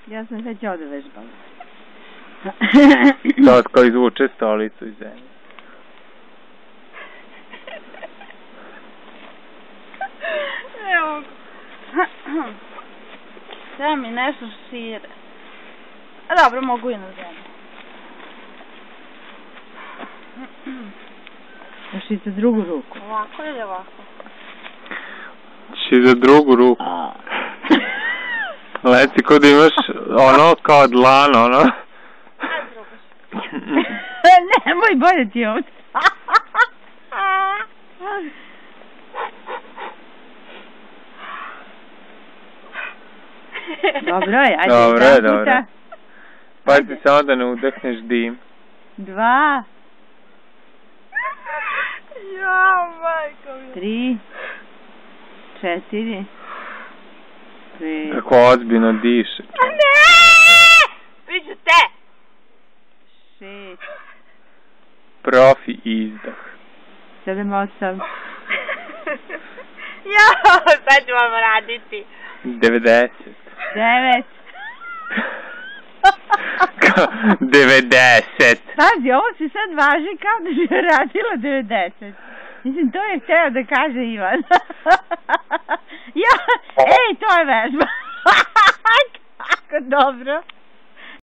Ja sam već ovdje vežbala. Sad kao izvuče stolicu iz zemlje. Evo. Treba mi nešto šire. A dobro, mogu i na zemlju. Još i za drugu ruku. Ovako ili ovako? I za drugu ruku. Leci kod imaš ono kao dlan, ono. Ajde drugo. Nemoj, bolje ti ovdje. Dobro je, ajde. Dobro. Pazi samo da ne udahneš dim. 2. Ja, majko mi. 3. 4. 5. Kako ozbiljno diše. A ne! Viđu te! 6. Profi izdah. 7, 8. Jao, sad ću vam raditi. 90. 9. 90. Pazi, ovo se sad važi kao da bi radila 90. Mislim, to je hteo da kaže Ivan. Ja, ej, to je vežba. Kako dobro.